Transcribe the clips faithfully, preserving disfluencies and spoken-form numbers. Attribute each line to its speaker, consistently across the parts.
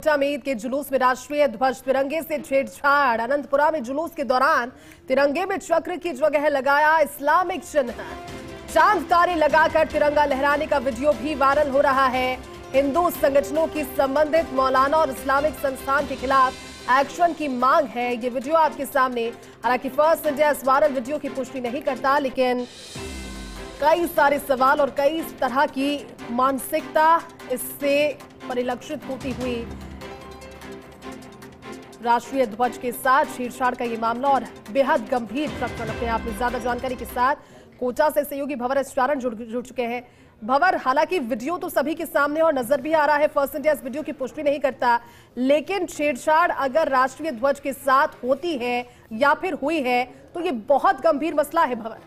Speaker 1: में ईद के जुलूस में राष्ट्रीय ध्वज तिरंगे से छेड़छाड़। अनंतपुरा में जुलूस के दौरान तिरंगे में चक्र की जगह लगाया इस्लामिक चिन्ह। चांद तारे लगाकर तिरंगा लहराने का वीडियो भी वायरल हो रहा है। हिंदू संगठनों की संबंधित मौलाना और इस्लामिक संस्थान के खिलाफ एक्शन की मांग है। ये वीडियो आपके सामने। हालांकि फर्स्ट इंडिया इस वायरल वीडियो की पुष्टि नहीं करता, लेकिन कई सारे सवाल और कई तरह की मानसिकता इससे परिलक्षित होती हुई। राष्ट्रीय ध्वज के साथ छेड़छाड़ का ये मामला और बेहद गंभीर प्रकरण। अपने आप में ज्यादा जानकारी के साथ कोटा से सहयोगी भंवर एस चारण जुड़ जुड़ चुके हैं। भंवर, हालांकि वीडियो तो सभी के सामने और नजर भी आ रहा है, फर्स्ट इंडिया इस वीडियो की पुष्टि नहीं करता, लेकिन छेड़छाड़ अगर राष्ट्रीय ध्वज के साथ होती है या फिर हुई है तो ये बहुत गंभीर मसला है। भंवर,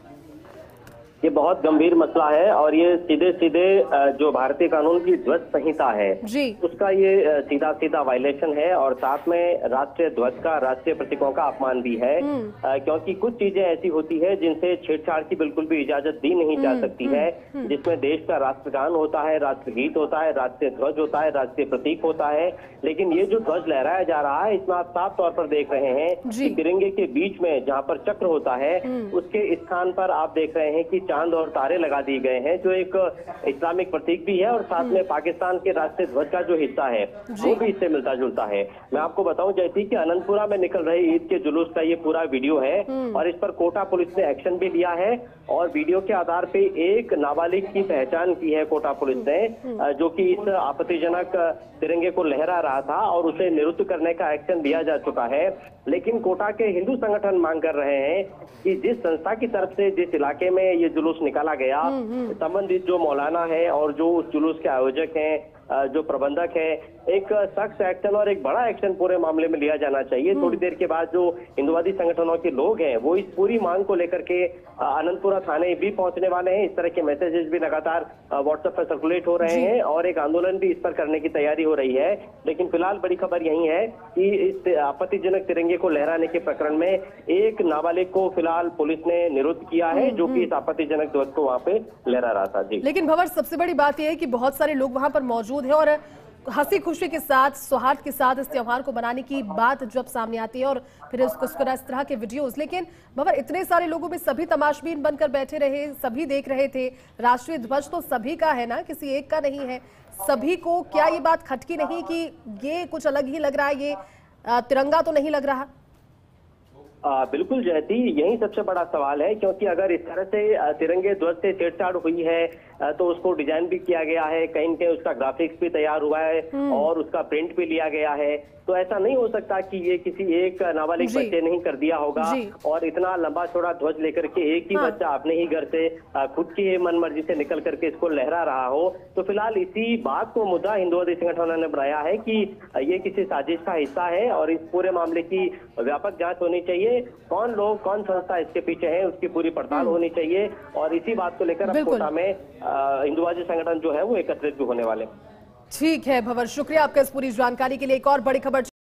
Speaker 2: ये बहुत गंभीर मसला है और ये सीधे सीधे जो भारतीय कानून की ध्वज संहिता है
Speaker 1: जी
Speaker 2: उसका ये सीधा सीधा वायलेशन है और साथ में राष्ट्रीय ध्वज का, राष्ट्रीय प्रतीकों का अपमान भी है, क्योंकि कुछ चीजें ऐसी होती है जिनसे छेड़छाड़ की बिल्कुल भी इजाजत दी नहीं जा सकती है, जिसमें देश का राष्ट्रगान होता है, राष्ट्रगीत होता है, राष्ट्रीय ध्वज होता है, राष्ट्रीय प्रतीक होता है। लेकिन ये जो ध्वज लहराया जा रहा है इसमें आप साफ तौर पर देख रहे हैं कि तिरंगे के बीच में जहाँ पर चक्र होता है उसके स्थान पर आप देख रहे हैं कि चांद और तारे लगा दिए गए हैं, जो एक इस्लामिक प्रतीक भी है और साथ में पाकिस्तान के राष्ट्रीय ध्वज का जो हिस्सा है वो भी इससे मिलता जुलता है। मैं आपको बताऊं जैसे कि अनंतपुरा में निकल रहे ईद के जुलूस का ये पूरा वीडियो है और इस पर कोटा पुलिस ने एक्शन भी लिया है और वीडियो के आधार पे एक नाबालिग की पहचान की है कोटा पुलिस ने, जो कि इस आपत्तिजनक तिरंगे को लहरा रहा था और उसे निरुद्ध करने का एक्शन लिया जा चुका है। लेकिन कोटा के हिंदू संगठन मांग कर रहे हैं कि जिस संस्था की तरफ से जिस इलाके में ये जुलूस निकाला गया, संबंधित जो मौलाना है और जो उस जुलूस के आयोजक हैं, जो प्रबंधक है, एक सख्त एक्शन और एक बड़ा एक्शन पूरे मामले में लिया जाना चाहिए। थोड़ी देर के बाद जो हिंदुवादी संगठनों के लोग हैं वो इस पूरी मांग को लेकर के अनंतपुरा थाने भी पहुंचने वाले हैं। इस तरह के मैसेजेस भी लगातार व्हाट्सएप पर सर्कुलेट हो रहे हैं और एक आंदोलन भी इस पर करने की तैयारी हो रही है। लेकिन फिलहाल बड़ी खबर यही है कि इस आपत्तिजनक तिरंगे को लहराने के प्रकरण में एक नाबालिग को फिलहाल पुलिस ने निरुद्ध किया है, जो कि इस आपत्तिजनक ध्वज को वहां पे लहरा रहा था। जी, लेकिन
Speaker 1: भंवर, सबसे बड़ी बात यह है कि बहुत सारे लोग वहां पर मौजूद है और हंसी खुशी के साथ, सौहार्द के साथ इस त्योहार को मनाने की बात जब सामने आती है और फिर उसको इस तरह के वीडियोस। लेकिन भंवर, इतने सारे लोगों में सभी तमाशबीन बनकर बैठे रहे, सभी देख रहे थे। राष्ट्रीय ध्वज तो सभी का है ना, किसी एक का नहीं है, सभी को। क्या ये बात खटकी नहीं कि ये कुछ अलग ही लग रहा है, ये तिरंगा तो नहीं लग रहा?
Speaker 2: आ, बिल्कुल जयती, यही सबसे बड़ा सवाल है, क्योंकि अगर इस तरह से तिरंगे ध्वज से छेड़छाड़ हुई है तो उसको डिजाइन भी किया गया है, कहीं न कहीं उसका ग्राफिक्स भी तैयार हुआ है और उसका प्रिंट भी लिया गया है, तो ऐसा नहीं हो सकता कि ये किसी एक नाबालिग बच्चे ने ही कर दिया होगा और इतना लंबा चौड़ा ध्वज लेकर के एक ही हाँ। बच्चा अपने ही घर से खुद की मन मर्जी से निकल करके इसको लहरा रहा हो। तो फिलहाल इसी बात को मुद्दा हिंदुवादी संगठनों ने बनाया है कि ये किसी साजिश का हिस्सा है और इस पूरे मामले की व्यापक जांच होनी चाहिए। कौन लोग, कौन संस्था इसके पीछे है, उसकी पूरी पड़ताल होनी चाहिए और इसी बात को लेकर अब कोटा में हिंदुवादी संगठन जो है वो एकत्रित भी होने वाले।
Speaker 1: ठीक है भंवर, शुक्रिया आपका इस पूरी जानकारी के लिए। एक और बड़ी खबर